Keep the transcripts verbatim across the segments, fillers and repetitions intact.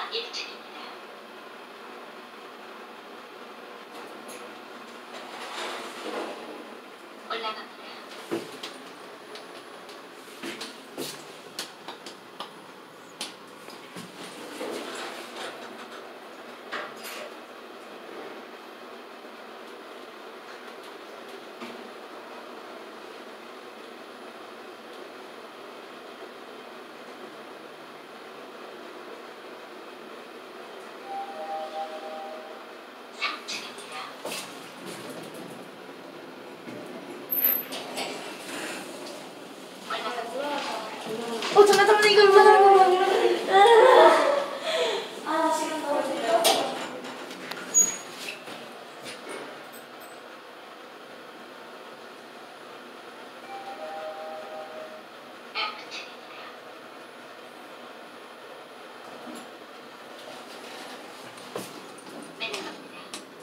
일 층입니다. 올라갑니다. 삼 층입니다. 어 잠깐 잠깐 이거 올라가는 아 지금 너무 힘들어. F 층입니다. 내려갑니다.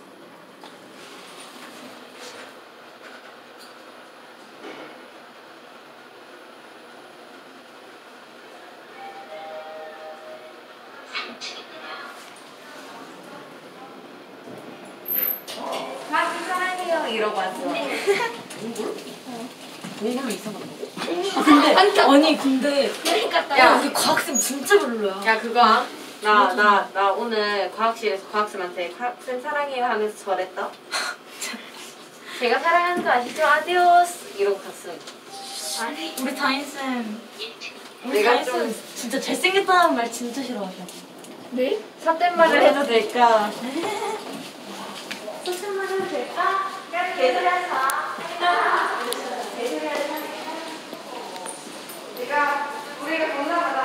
삼 층입니다. 막 사랑해요 이러고 왔어. 동굴? 동굴로 이사 간다고? 근데 아니 근데 그러니까 야 우리 과학쌤 진짜 별로야. 야 그거 나 나 나 오늘 과학실에서 과학쌤한테 과학쌤 사랑해요 하면서 절했다. 제가 사랑하는 거 아시죠? 아디오스 이러고 갔음. 아니 우리 다인쌤 일 층입니다. 우리 내가 다인쌤 진짜 잘생겼다는 말 진짜 싫어하셔. 네? 삿된 말을 해도 될까? 소신 말해도 될까? 그냥 개소리하자. 개소리하자. 내가 우리가 건강하다